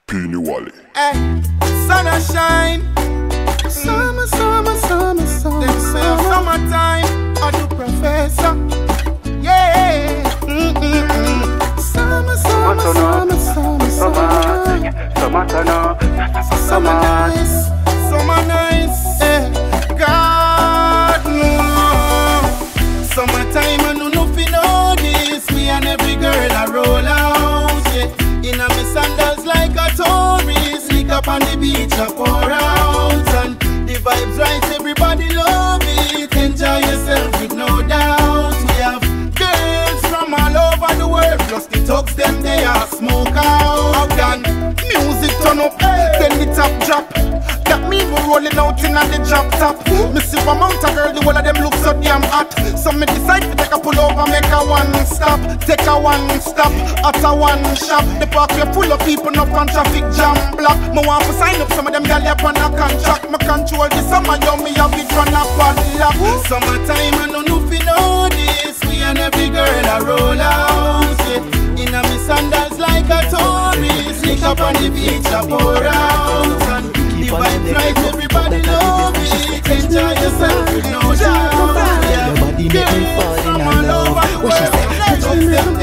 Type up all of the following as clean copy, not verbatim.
Peeny Wally. Hey, sun a shine. Summer, summer, summer, summer. Them say summertime, I do professor. Yeah. Summer, summer, summer, summer, Summer nice, summer nice. God no. Summertime I know nothing know this. Me and every girl I roll out. Yeah. In a me sandals like a tourist. Lick up on the beach I pour out. And the vibes right, everybody love it. Enjoy yourself with no doubt. We have girls from all over the world. Plus the thugs them they are smoke out. And music turn up, then the top drop. Got me rolling out in the drop top. Me see one mount a girl, the whole of them look so damn hot. So me decide to take a pull over, make a one stop. Take a one stop, at a one shop. The park here full of people, no fan traffic jam block. Me want to sign up some of them gal up on a contract. Me control the summer, yo, me a big run up on lock. Summertime, I know nothing know this. Me and every girl I roll out, yeah. In a me sandals like a tourist. Lick up on the beach, I pour out. And the vibe right, everybody love it. Enjoy yourself with no doubt. Your body make me fall in love. What she say? touch me like my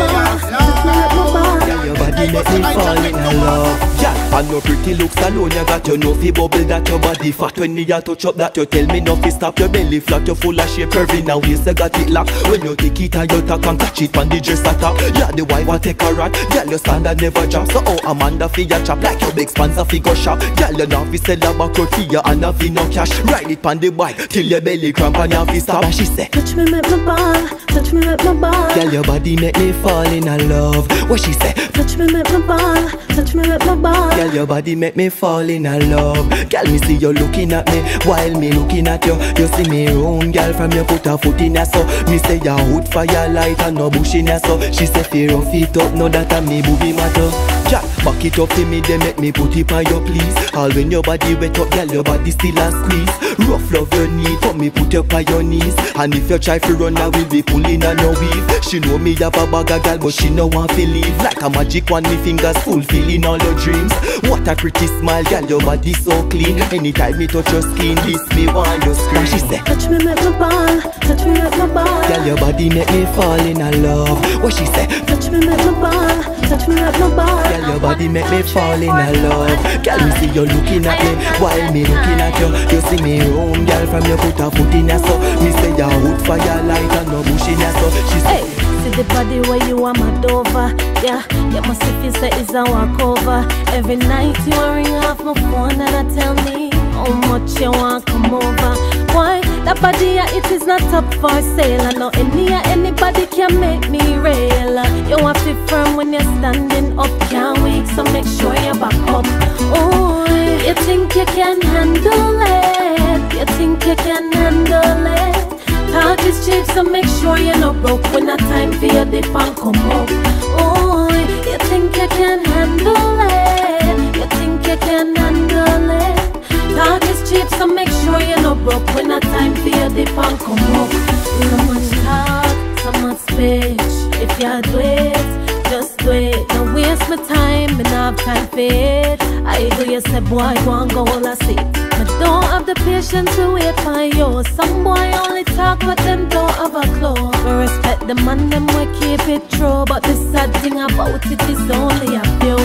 bar. Yeah, your body make me fall in love. Yeah, and your pretty looks alone, you got your nose bubble that your body fat. When you touch up that, you tell me nothing stop your belly flat. You full of shape curvy now, yes, you got it locked. When you take it and you talk and catch it on the dress at top. Yeah, the wife will take a rat. Girl, you stand and never drop. So oh, Amanda fi ya chop like your big sponsor fi go shop. Girl, you now fi sell a back for you and now fi no cash. Ride it on the bike till your belly cramp and you fi stop. And she say, touch me make my ball, touch me make my ball. Girl, your body make me fall in love. What she say? Touch me make my ball, touch me make my ball. Girl, your body make me fall in love. Girl, me see you looking at me while me looking at you. You see me round, girl, from you put a foot in her so. Me say you hood fire light and no bush in her so. She say fi rough it up, know that a me booby matter. Jack, back it up to me, they make me put it on you please. All when your body wet up, girl, your body still a squeeze. Rough love your knee, for me put you on your knees. And if you try to run, I will be pulling on your weave. She know me have a bag of girl, but she no want to leave. Like a magic one, me fingers fulfilling all your dreams. What a pretty smile, girl, your body so clean. Anytime me touch your skin, this me want you scream. She say, touch me make my ball, touch me make my ball. Girl, your body make me fall in love. What she say? Touch me make my ball, touch me make my ball. Girl, your body make me fall in love. Girl, me see you looking at me while me looking at you. You see me round, girl, from you put a foot in her so. Me say you wood fire light and no bush in her so. She say, hey, see the body where you are mad over. Yeah, you must if you say it's a walkover. Every night you ring off my phone and I tell me how much you want come over. Why? That body, it is not up for sale. I know anybody can make me rail. You want to be firm when you're standing up, can't weak, so make sure you back up. Oh, you think you can handle it? You think you can handle it? Talk is cheap, so make sure you're not broke when the time for your dip and come up. Oh, you think you can handle it? You think you can handle it? Talk is cheap, so make sure you're not broke when the time for your dip and come up. So much talk, so much speech. If you do it, just do it. Don't waste my time, and have time for it. I do you say, boy, go and go all I see. But don't have the patience to wait for you. Some boy only talk, but them don't have a clue. We respect the man, them we keep it true. But the sad thing about it is only a few.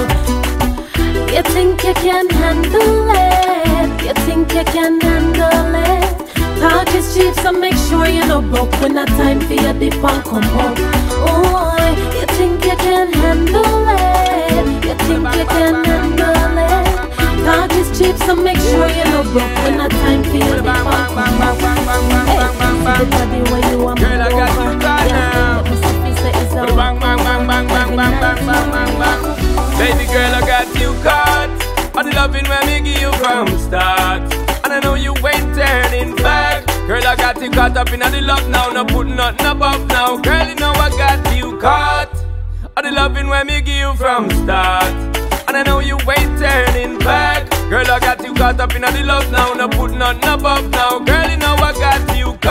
You think you can handle it? You think you can handle it? Talk is cheap, so make sure you're not broke when the time for your dip and come up. Oh, you think you can handle it? You think you can handle it? Talk is cheap, so make sure you're not broke when the time for your dip and come up. Hey, see the body where you want me over. Yeah, let me see if you say it's a bang, bang, bang, bang, bang, bang, bang, bang, bang, bang. Baby girl, I got you caught. All the loving when me give you from start. And I know you ain't turning back. Girl, I got you caught up in the love now. No put nothing above now. Girl, you know I got you caught. All the loving when me give you from start. And I know you ain't turning back. Girl, I got you caught up in the love now. No put nothing above now. Girl, you know I got you caught.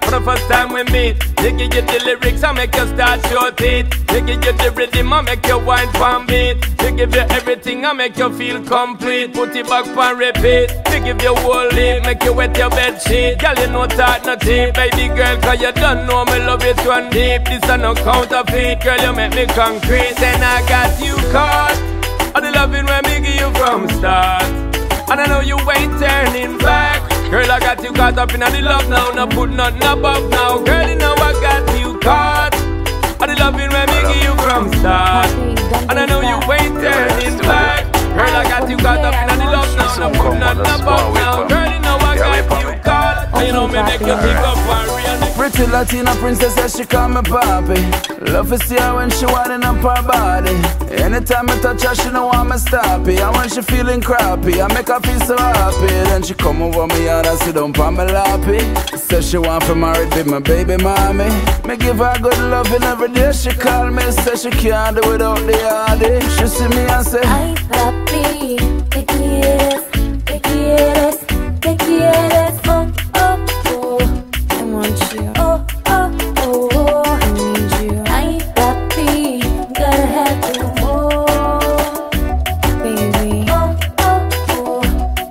For the first time we meet, they give you the lyrics and make you start your teeth. They give you the rhythm and make you wine from beat. They give you everything and make you feel complete. Put it back and repeat. They give you whole leaf, make you wet your bed sheet. Girl, you know that nothing, baby girl, cause you don't know me love it one deep. This is no counterfeit, girl, you make me concrete. Then I got you caught. All the loving when me give you from start. And I know you ain't turning back. Girl, I got you caught up in the love now. No put nothing above now. Girl, you know I got you caught. All the loving when me give you from start. And I know you ain't turning back. Girl, I got you caught up in the love now. No put nothing above now. Girl, you know I got you caught. And you know me make you pick up and real. Pretty Latina princess says she call me papi. Love to see her when she winding up her body. Anytime I touch her, she know want me stop it. And when she feeling crappy, I make her feel so happy. Then she come over me and I sit down for me lappy. Says she want to marry with my baby mommy. Me give her good loving every day. She call me, says she can't do without the hardy. She see me and say, ay papi, te quieres, te quieres, te quieres. Oh, oh, oh, I want you. Oh, oh, oh, oh, I need you. Ay papi, gotta have you more, baby. Oh, oh, oh,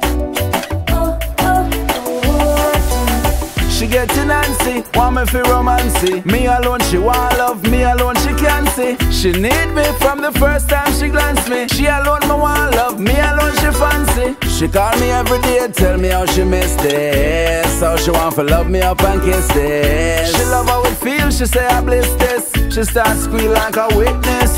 oh, oh, oh. she getting antsy, want me for romancy. Me alone she want love, me alone she can see. She need me from the first time she glance me. She alone me want love, me alone she fancy. She call me every day, tell me how she miss this. How she want to love me up and kiss this. She love how it feels, she say I bliss this. She start squeal like a witness.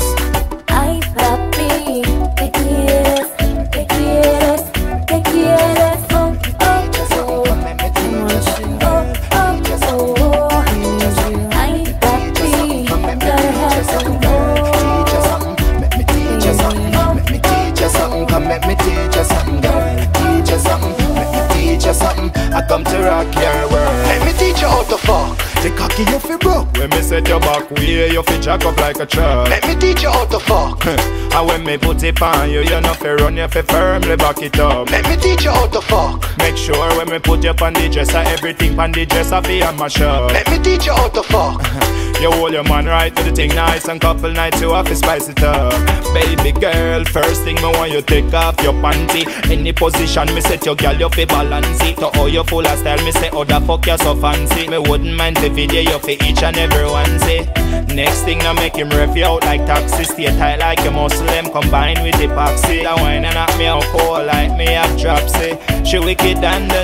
Ay papi, te quieres, te quieres, te quieres. Oh, oh, oh, I want you. Oh, oh, oh, I need you. Ay papi, gotta have you more. Let me teach you something. Let me teach you something. Come let me teach you something, girl. Teach you something. Let me teach you something. I come to rock your world. Let me teach you how to fuck. The cocky you fi broke. When me set your back way, you fi jack up like a truck. Let me teach you how to fuck. And when me put it on you, you know fi run, you fi firmly back it up. Let me teach you how to fuck. Make sure when me put you on the dresser, everything on the dresser fi a mash up. Let me teach you how to fuck. You hold your man right to the thing nice, and couple nights you have to spice it up. Baby girl, first thing me want you take off your panty. Any position me set your girl, you fi balance it. To how you full of style, me say oh the fuck you so fancy. Me wouldn't mind the video you fi each and every one say. Next thing I make him rev you out like taxi. Stay tight like a muscle, them combined with epoxy. That wine and knock me out cold like me have dropsy. She wicked and the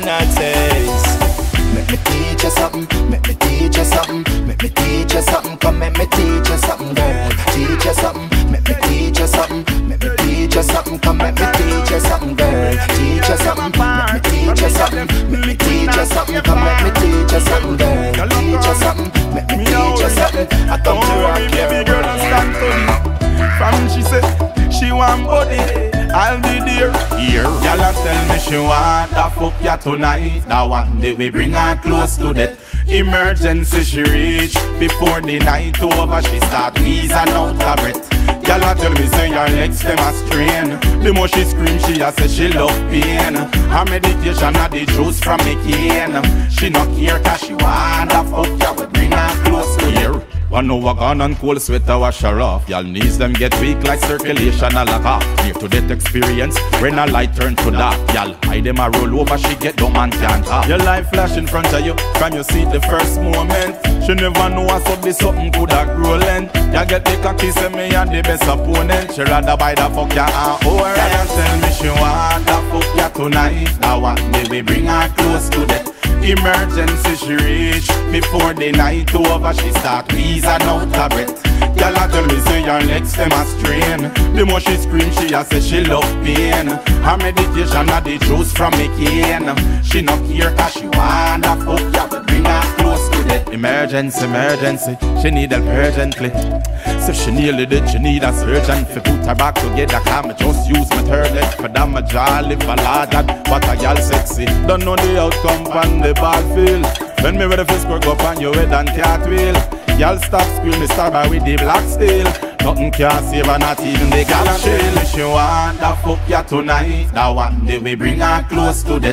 Nazis. Let me teach you something. Let me teach you something. Let me teach you something. Come let me teach you something, girl. Teach you something. Let me teach you something. Let me teach you something. Come let me teach you something, girl. Teach you something. Let me teach you something. Let me teach you something. Come let me teach you something, girl. Teach you something. Let me teach you something. I come to rock your baby girl and stand to me. From she said she want body, I'll be there. Here, y'all tell me she want to fuck ya tonight. That one day we bring her close to that. Emergency she reach before the night over. She start wheezing out her breath. Y'all tell me say your legs them a strain. The more she scream, she a say she love pain. Her medication a the juice from me cane. She not care 'cause she want to fuck ya. We bring her close to here. 1 hour gone and cold sweater wash her off. Y'all knees them get weak like circulation a lock off. Near to that experience when a light turn to dark. Y'all hide them a roll over, she get dumb and can't talk. Your life flash in front of you from you see the first moment. She never know I saw this something could have grown. You get the cocky say me and the best opponent. She rather buy the fuck ya and hold her. And tell me she want the fuck ya tonight. That one day we bring her close to that. Emergency she reach before the night over. She start wheezing out her breath. Y'all tell me say your legs them a strain. The more she scream, she a say she love pain. Her medication a the juice from me cane. She not care 'cause she want to fuck ya, but bring her close to that. Emergency, emergency, she need help urgently. So she nearly did, she need a surgeon to put her back together. Can't just use my third leg for damage all live a lot that. But a girl sexy, don't know the outcome on the battlefield. When me with the fist work up on your head and cartwheel. Y'all stop screaming, start by with the black steel. Nothing can save her, not even the gal chill. She want to fuck ya tonight. That one day we bring her close to that.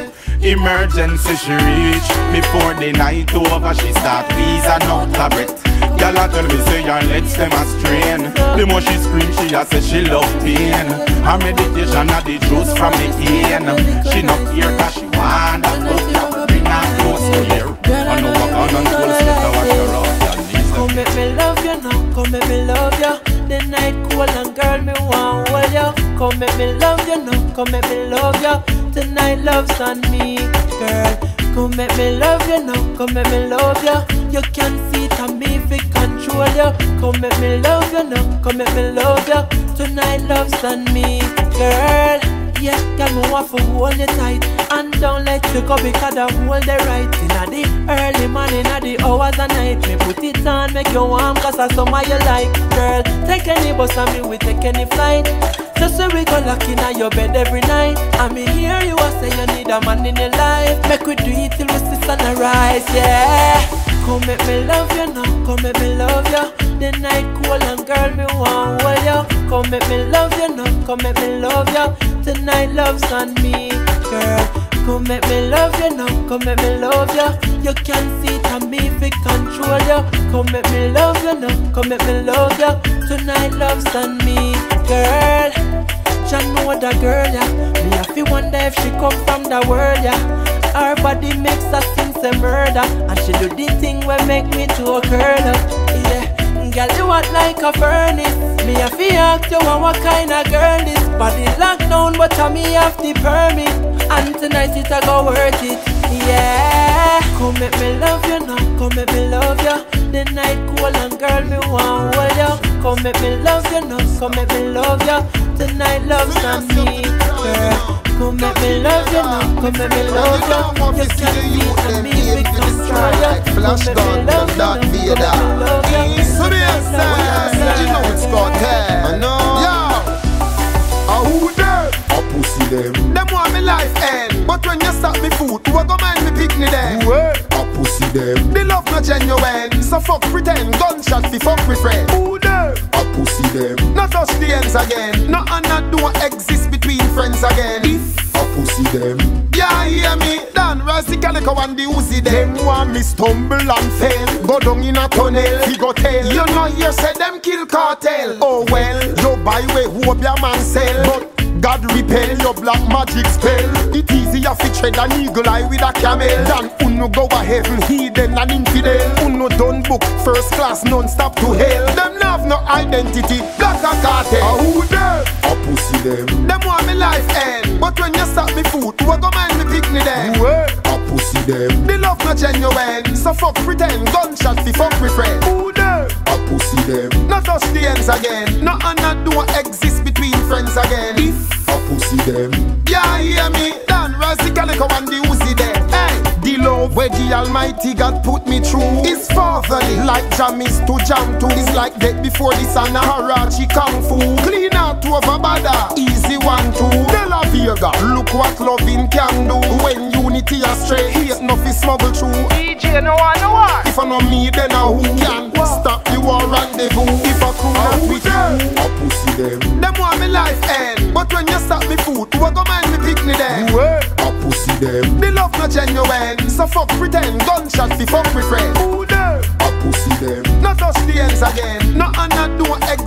Emergency she reach. Before the night over she start wheeze and out of breath. Girl a tell me say her legs them a strain. The more she scream she a say she love pain. Her meditation a the juice from the pain. She not here cause she want to bring her close to here. I know what on and close to watch her off. Come make me love you now, come make me love you. The night cold and girl me want hold you. Come make me love you now, come make me love you. Tonight love's on me, girl. Come make me love you now, come make me love you. You can see it on me if it control you. Come make me love you now, come make me love you. Tonight love's on me, girl. Yeah, girl, me want to hold you tight and don't let you go because I hold the right. Inna the early morning, inna the hours of night, me put it on, make you warm 'cause I some you like. Girl, take any bus and me we take any flight. Just so we go lock in your bed every night. And me hear you a say you need a man in your life. Make we do it till we see sunrise, yeah. Come make me love you now, come make me love you. The night cold and girl me want hold you. Come make me love you now, come make me love you. Tonight love's on me, girl. Come make me love you now, come make me love you. You can see it on me if it control you. Come make me love you now, come make me love you. Tonight love's on me, girl. John know the girl, yeah. Me have to wonder if she come from the world, yeah. Her body makes her since a murder, and she do the thing where make me to a curl up, yeah. Girl, you hot like a furnace. Me have to ask you what kind of girl this. Body locked down, but me have the permit. And tonight it a go worth it, yeah. Come make me love you now, come make me love you. The night cold and girl me want hold you. Come make me love you now, come make me love you. Tonight love's on me, girl. Come make me love you now, come make me love you. You can see it on me, we can try you. Flash gun, Darth Vader. So you know it's cartel. I know. Yeah. Who them? I pussy them. Them want me life end, but when you stop me food, who a go mind me pick me them? I pussy them. The love not genuine, so fuck pretend. Gunshot fi fuck me friend. Who them? I pussy them. Not touch the ends again. No and not don't exist between friends again. If I pussy them. Yeah, hear me. Dan Razzie Calico and the Uzi them. Them want me stumble and fail. Go down in a tunnel, fi go tell. You know here say them kill cartel. Oh well, you buy way hope your man sell. But God repel your black magic spell. It easier fi tread an eagle eye with a camel than uno go a heaven, heathen and infidel. Uno done book first class non-stop to hell. Them have no identity, black a cartel. Who them? I pussy them. Them want me life end, but when you stop me food, who a go mind me pick me them? I pussy them. The love not genuine, so fuck pretend. Gunshot fi fuck me friend. Who them? I pussy them. Not touch the ends again. No and not don't exist between friends again. If I pussy them. Yeah, hear me. Dan Razzie Calico and the Uzi them. Hey, the love where the Almighty God put me through is fatherly. Like Jamis to jam to. It's like death before this and a Harachi Kung Fu. Clean out over bada. Easy 1, 2. De La Vega. Look what loving can do. When unity astray, hate nothing smuggle through. DJ no one no war. If I know me, then I who can stop the war rendezvous. If I could not with you, I pussy them. Them want me life end, but when you stop me food, who a go mind me pick me them? I pussy them. The love not genuine, so fuck pretend. Gunshot fi fuck me friend. Who them? I pussy them. Not touch the ends again. No and not don't